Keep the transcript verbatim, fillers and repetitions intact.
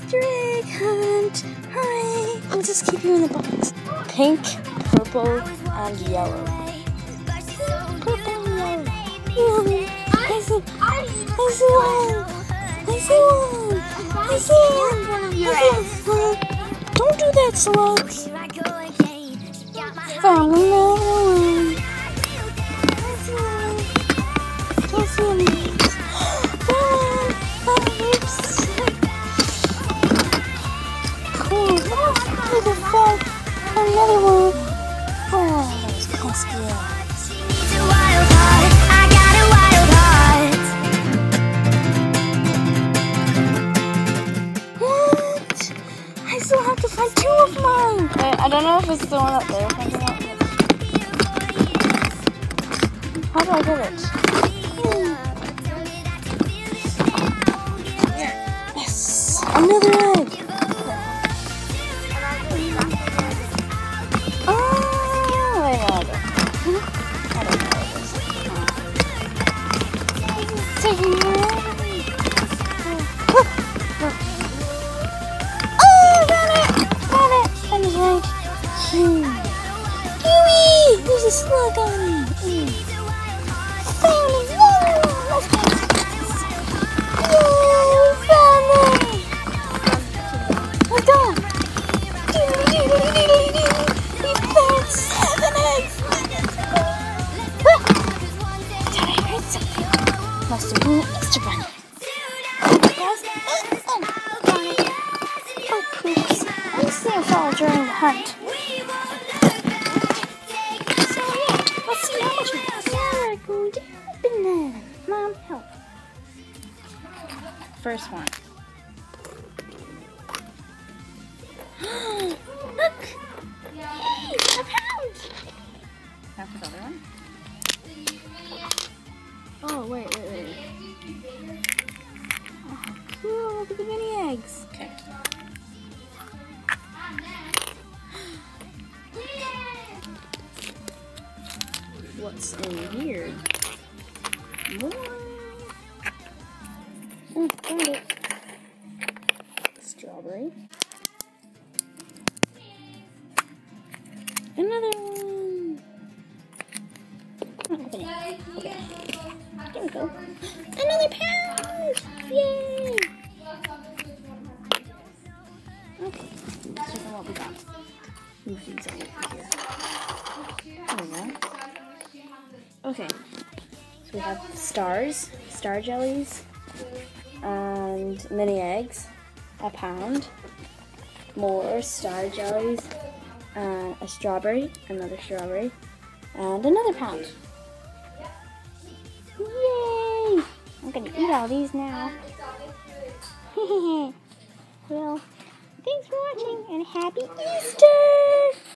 Easter egg hunt! Hooray! I'll just keep you in the box. Pink, purple, and yellow. Purple and yellow. Yellow. I see, I see one! I see one! I see one! I see one! Don't do that, slugs! Found another one! I see one! Don't see any. Oops! Cool! Look at that! Another one! Oh, that was pesky. What? I still have to find two of mine! I, I don't know if it's the one up there. How do I get it? Hmm. Yes! Another egg! Oh, wait, I don't know. I don't know what this is. This is taking me away. Oh, got it! Got it! I was right. Hmm. Kiwi! There's a slug on it. Mm. Found it! Yay! Let's go! Yay! We found it! We're done! We found seven eggs! Did I heard something? Must have been an Easter bunny. Guys? Oh, oh, darn it. Oh, poops. I'm seeing fall during the hunt. So, yeah, let's see how much we're going to open then. Mom, help. First one. Look! Yay! A pound! Now for the other one. Oh, wait, wait, wait. Oh, cool. Look at the mini eggs. Okay. What's in here? More. Oh, found it. Strawberry. Another one. Oh, open it. Okay. There we go. Another pound! Yay! Okay. Let's check out what we got. Move these all over here. There we go. Okay. So we have stars, star jellies, and mini eggs, a pound, more star jellies, and a strawberry, another strawberry, and another pound. Yay! I'm gonna eat all these now. Well, thanks for watching and happy Easter!